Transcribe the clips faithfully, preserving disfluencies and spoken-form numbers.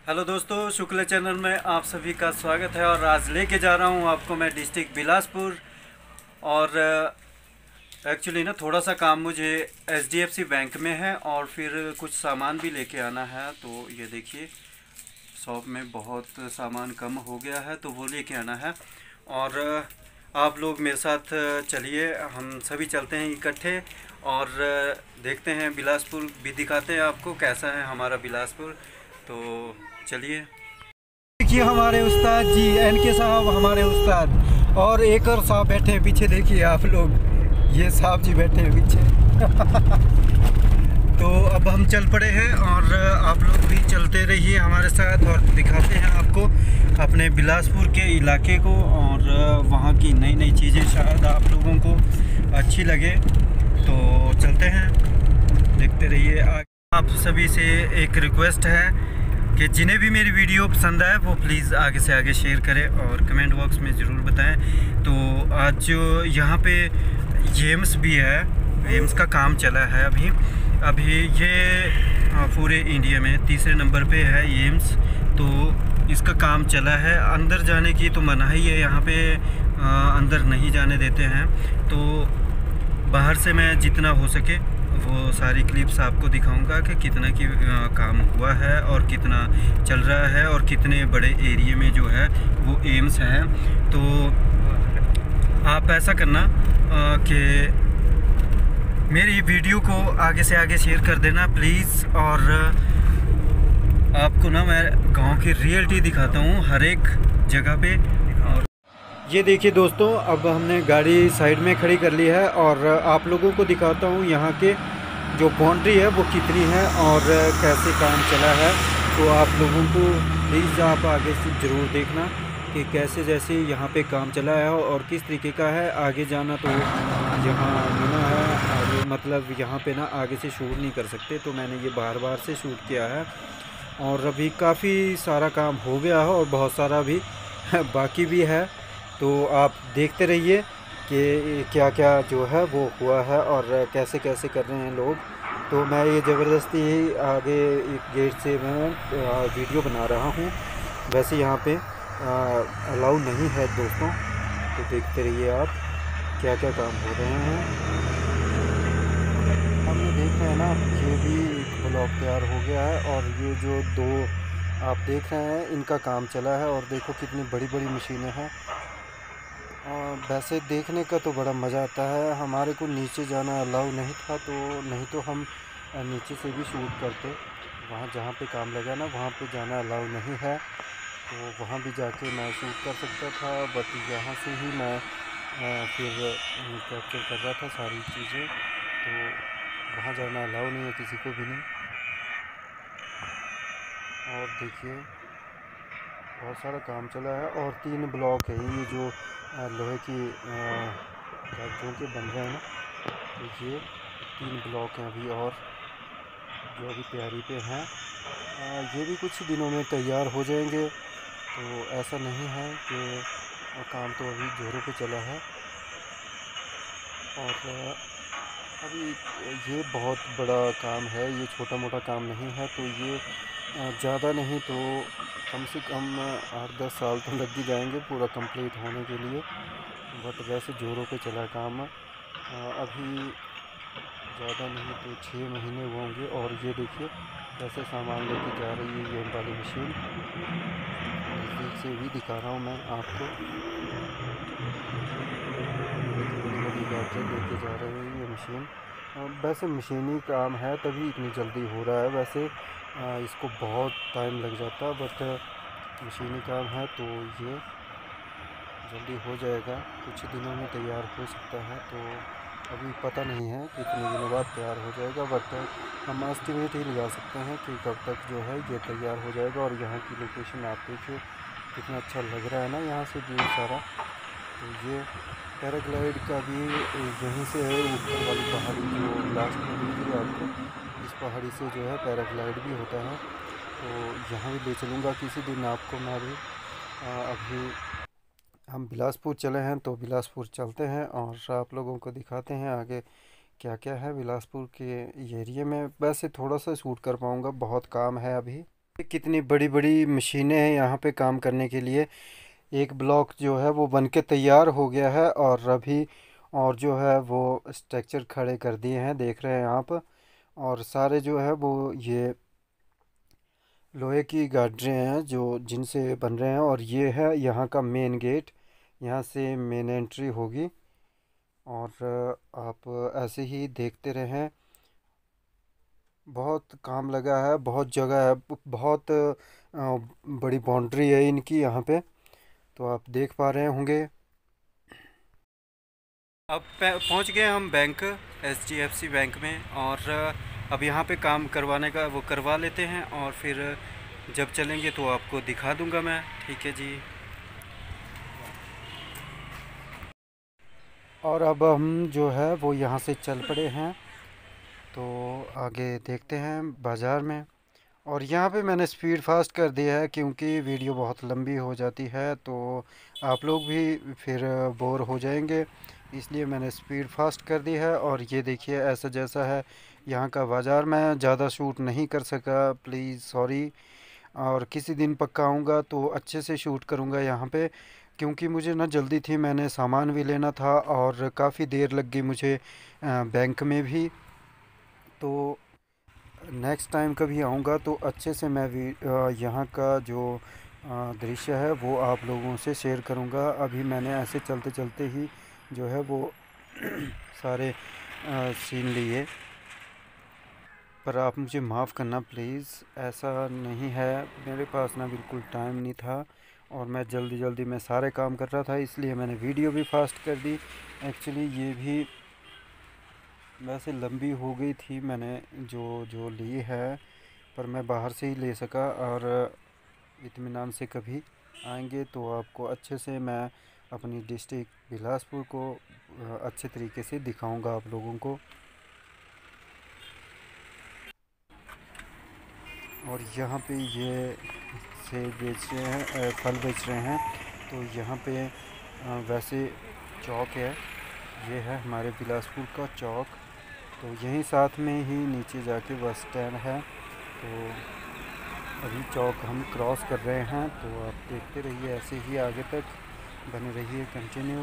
Hello दोस्तों, Shukla channel में आप सभी का स्वागत है। और आज लेके जा रहा हूँ आपको मैं डिस्ट्रिक्ट बिलासपुर। और एक्चुअली ना थोड़ा सा काम मुझे एचडीएफसी बैंक में है और फिर कुछ सामान भी लेके आना है। तो ये देखिए, शॉप में बहुत सामान कम हो गया है तो वो लेके आना है। और आप लोग मेरे साथ चलिए, हम सभी चलते हैं इकट्ठे और देखते हैं बिलासपुर भी, दिखाते हैं आपको कैसा है हमारा बिलासपुर। तो चलिए। देखिए हमारे उस्ताद जी, एन के साहब हमारे उस्ताद, और एक और साहब बैठे हैं पीछे। देखिए आप लोग, ये साहब जी बैठे हैं पीछे। तो अब हम चल पड़े हैं और आप लोग भी चलते रहिए हमारे साथ और दिखाते हैं आपको अपने बिलासपुर के इलाके को और वहाँ की नई नई चीज़ें शायद आप लोगों को अच्छी लगे। तो चलते हैं, देखते रहिए। आप सभी से एक रिक्वेस्ट है कि जिन्हें भी मेरी वीडियो पसंद आए वो प्लीज़ आगे से आगे शेयर करें और कमेंट बॉक्स में ज़रूर बताएं। तो आज जो यहाँ पे एम्स भी है, एम्स का काम चला है अभी अभी ये पूरे इंडिया में तीसरे नंबर पे है एम्स। तो इसका काम चला है। अंदर जाने की तो मनाही है, यहाँ पे अंदर नहीं जाने देते हैं। तो बाहर से मैं जितना हो सके वो सारी क्लिप्स आपको दिखाऊंगा कि कितना की काम हुआ है और कितना चल रहा है और कितने बड़े एरिया में जो है वो एम्स है। तो आप ऐसा करना कि मेरी वीडियो को आगे से आगे शेयर कर देना प्लीज़। और आपको ना मैं गांव की रियलिटी दिखाता हूँ हर एक जगह पे। और ये देखिए दोस्तों, अब हमने गाड़ी साइड में खड़ी कर ली है और आप लोगों को दिखाता हूँ यहाँ के जो बाउंड्री है वो कितनी है और कैसे काम चला है। तो आप लोगों को प्लीज़ आप आगे से ज़रूर देखना कि कैसे जैसे यहाँ पे काम चला है और किस तरीके का है। आगे जाना तो यहाँ मना है, आगे मतलब यहाँ पे ना आगे से शूट नहीं कर सकते। तो मैंने ये बार बार से शूट किया है और अभी काफ़ी सारा काम हो गया है और बहुत सारा भी बाकी भी है। तो आप देखते रहिए कि क्या क्या जो है वो हुआ है और कैसे कैसे कर रहे हैं लोग। तो मैं ये ज़बरदस्ती आगे एक गेट से मैं वीडियो बना रहा हूँ। वैसे यहाँ पे अलाउ नहीं है दोस्तों। तो देखते रहिए आप क्या क्या काम हो रहे हैं। हमने देख रहे हैं ना, ये भी एक ब्लॉक तैयार हो गया है और ये जो दो आप देख रहे हैं इनका काम चला है। और देखो कितनी बड़ी बड़ी मशीनें हैं। और वैसे देखने का तो बड़ा मज़ा आता है। हमारे को नीचे जाना अलाउ नहीं था, तो नहीं तो हम नीचे से भी शूट करते। वहाँ जहाँ पे काम लगा ना वहाँ पे जाना अलाउ नहीं है, तो वहाँ भी जाके मैं शूट कर सकता था। बट यहाँ से ही मैं फिर कैप्चर कर रहा था सारी चीज़ें। तो वहाँ जाना अलाउ नहीं है किसी को भी नहीं। और देखिए बहुत सारा काम चला है और तीन ब्लॉक है ये जो लोहे की जो के बन रहे हैं ना। तो ये तीन ब्लॉक हैं अभी और जो अभी तैयारी पे हैं। ये भी कुछ दिनों में तैयार हो जाएंगे। तो ऐसा नहीं है कि काम तो अभी जोरों पे चला है। और अभी ये बहुत बड़ा काम है, ये छोटा मोटा काम नहीं है। तो ये ज़्यादा नहीं तो कम से कम आठ दस साल तो लग ही जाएंगे पूरा कंप्लीट होने के लिए। बट वैसे जोरों पे चला काम अभी ज़्यादा नहीं तो छः महीने होंगे। और ये देखिए कैसे सामान लेके जा रही है ये वाली मशीन। नज़दीक से भी दिखा रहा हूँ मैं आपको। बड़ी बड़ी गाड़ी लेके जा रही है ये मशीन। वैसे मशीनी काम है तभी इतनी जल्दी हो रहा है। वैसे इसको बहुत टाइम लग जाता, बट मशीनी काम है तो ये जल्दी हो जाएगा। कुछ दिनों में तैयार हो सकता है। तो अभी पता नहीं है कि कितने दिनों बाद तैयार हो जाएगा, बट हम एस्टिमेट ही लगा सकते हैं कि कब तक जो है ये तैयार हो जाएगा। और यहाँ की लोकेशन आप देखिए कितना अच्छा लग रहा है ना यहाँ से व्यू सारा। तो ये पैराग्लाइड का भी यहीं से है, ऊपर वाली पहाड़ी जो लास्ट में दिख रही है आपको, इस पहाड़ी से जो है पैराग्लाइड भी होता है। तो यहाँ भी ले चलूँगा किसी दिन आपको मैं भी। अभी हम बिलासपुर चले हैं तो बिलासपुर चलते हैं और आप लोगों को दिखाते हैं आगे क्या क्या है बिलासपुर के एरिया में। वैसे थोड़ा सा शूट कर पाऊँगा, बहुत काम है अभी। कितनी बड़ी बड़ी मशीनें हैं यहाँ पे काम करने के लिए। एक ब्लॉक जो है वो बन के तैयार हो गया है और अभी और जो है वो स्ट्रक्चर खड़े कर दिए हैं, देख रहे हैं आप। और सारे जो है वो ये लोहे की गाडरें हैं जो जिनसे बन रहे हैं। और ये है यहाँ का मेन गेट, यहाँ से मेन एंट्री होगी। और आप ऐसे ही देखते रहें, बहुत काम लगा है, बहुत जगह है, बहुत अ, बड़ी बाउंड्री है इनकी यहाँ पे, तो आप देख पा रहे होंगे। अब पे- पहुँच गए हम bank, H D F C bank में। और अब यहाँ पे काम करवाने का वो करवा लेते हैं और फिर जब चलेंगे तो आपको दिखा दूंगा मैं। ठीक है जी। और अब हम जो है वो यहाँ से चल पड़े हैं, तो आगे देखते हैं बाज़ार में। और यहाँ पे मैंने स्पीड फास्ट कर दिया है क्योंकि वीडियो बहुत लंबी हो जाती है, तो आप लोग भी फिर बोर हो जाएंगे, इसलिए मैंने स्पीड फास्ट कर दी है। और ये देखिए ऐसा जैसा है यहाँ का बाज़ार। मैं ज़्यादा शूट नहीं कर सका, प्लीज़ सॉरी। और किसी दिन पक्का आऊँगा तो अच्छे से शूट करूँगा यहाँ पे, क्योंकि मुझे ना जल्दी थी, मैंने सामान भी लेना था और काफ़ी देर लग गई मुझे अ, बैंक में भी। तो नेक्स्ट टाइम कभी आऊँगा तो अच्छे से मैं भी अ, यहाँ का जो अ, दृश्य है वो आप लोगों से शेयर करूँगा। अभी मैंने ऐसे चलते चलते ही जो है वो सारे अ, सीन लिए। पर आप मुझे माफ़ करना प्लीज़, ऐसा नहीं है, मेरे पास ना बिल्कुल टाइम नहीं था और मैं जल्दी जल्दी में सारे काम कर रहा था, इसलिए मैंने वीडियो भी फास्ट कर दी। एक्चुअली ये भी वैसे लंबी हो गई थी, मैंने जो जो ली है, पर मैं बाहर से ही ले सका। और इत्मीनान से कभी आएंगे तो आपको अच्छे से मैं अपनी डिस्ट्रिक्ट बिलासपुर को अ, अच्छे तरीके से दिखाऊंगा आप लोगों को। और यहाँ पे ये सेब बेच रहे हैं, अ, फल बेच रहे हैं। तो यहाँ पे अ, वैसे चौक है, ये है हमारे बिलासपुर का चौक। तो यहीं साथ में ही नीचे जाके बस स्टैंड है। तो अभी चौक हम क्रॉस कर रहे हैं, तो आप देखते रहिए, ऐसे ही आगे तक बने रहिए कंटिन्यू।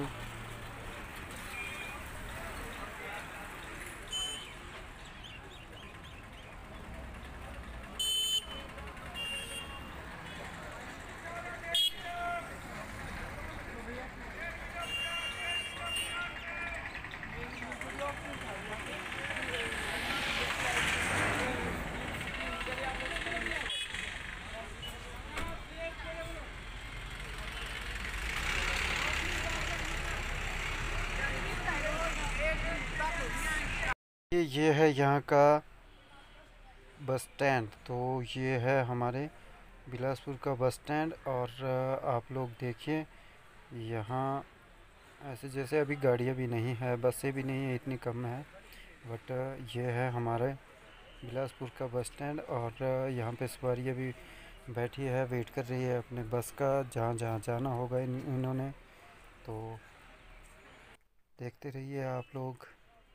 ये ये है यहाँ का बस स्टैंड। तो ये है हमारे बिलासपुर का बस स्टैंड। और अ, आप लोग देखिए यहाँ ऐसे जैसे अभी गाड़ियाँ भी नहीं है, बसें भी नहीं है, इतनी कम है। बट ये है हमारे बिलासपुर का बस स्टैंड। और अ, यहाँ पे सवारियाँ भी बैठी है, वेट कर रही है अपने बस का, जहाँ जहाँ जाना होगा इन इन्होंने। तो देखते रहिए आप लोग।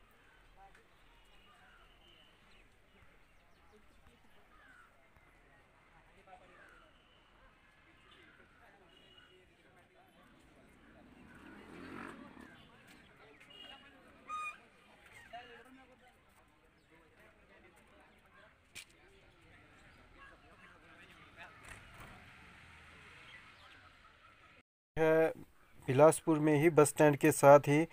है बिलासपुर में ही बस स्टैंड के साथ ही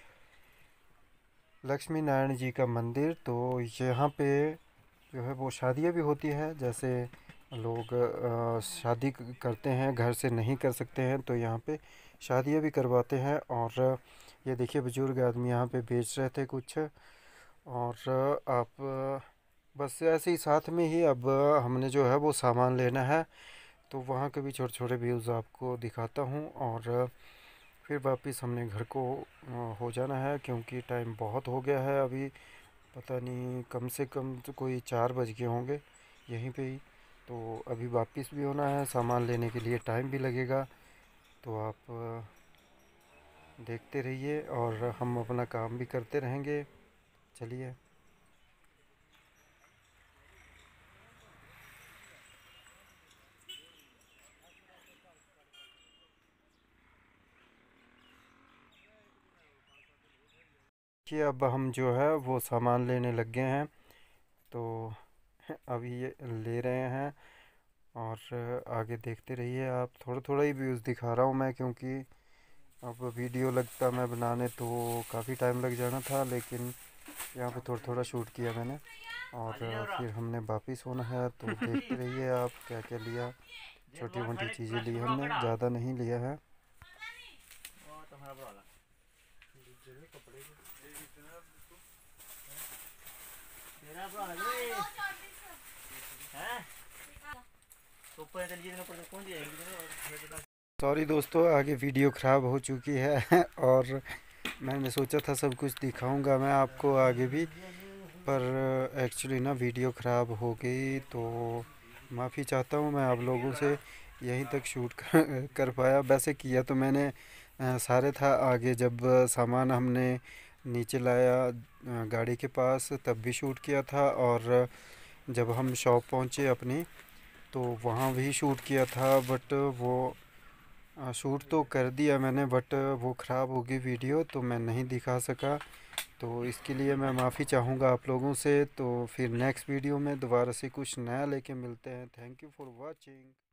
लक्ष्मी नारायण जी का मंदिर। तो यहाँ पे जो है वो शादियाँ भी होती है, जैसे लोग अ, शादी क- करते हैं, घर से नहीं कर सकते हैं, तो यहाँ पे शादियाँ भी करवाते हैं। और ये देखिए बुजुर्ग आदमी यहाँ पे बेच रहे थे कुछ। और आप बस ऐसे ही साथ में ही अब हमने जो है वो सामान लेना है, तो वहाँ के भी छोटे छोटे व्यूज़ आपको दिखाता हूँ। और फिर वापस हमने घर को अ, हो जाना है, क्योंकि टाइम बहुत हो गया है अभी। पता नहीं, कम से कम तो कोई चार बज गए होंगे यहीं पे ही। तो अभी वापस भी होना है, सामान लेने के लिए टाइम भी लगेगा। तो आप अ, देखते रहिए और हम अपना काम भी करते रहेंगे। चलिए। कि अब हम जो है वो सामान लेने लग गए हैं, तो अभी ये ले रहे हैं और आगे देखते रहिए आप। थोड़ा थोड़ा ही व्यूज़ दिखा रहा हूँ मैं, क्योंकि अब वीडियो लगता मैं बनाने तो काफ़ी टाइम लग जाना था, लेकिन यहाँ पे थोड़ा थोड़ा शूट किया मैंने और फिर हमने वापिस होना है। तो देखते रहिए आप क्या क्या लिया। छोटी मोटी चीज़ें ली हमने, ज़्यादा नहीं लिया है। सॉरी दोस्तों, आगे वीडियो ख़राब हो चुकी है और मैंने सोचा था सब कुछ दिखाऊंगा मैं आपको आगे भी, पर एक्चुअली ना वीडियो ख़राब हो गई। तो माफ़ी चाहता हूँ मैं आप लोगों से, यहीं तक शूट कर, कर पाया। वैसे किया तो मैंने अ, सारे था आगे, जब सामान हमने नीचे लाया अ, गाड़ी के पास तब भी शूट किया था, और जब हम शॉप पहुँचे अपनी तो वहाँ भी शूट किया था। बट वो शूट तो कर दिया मैंने, बट वो ख़राब हो गई वीडियो तो मैं नहीं दिखा सका। तो इसके लिए मैं माफ़ी चाहूँगा आप लोगों से। तो फिर नेक्स्ट वीडियो में दोबारा से कुछ नया लेके मिलते हैं। Thank you for watching.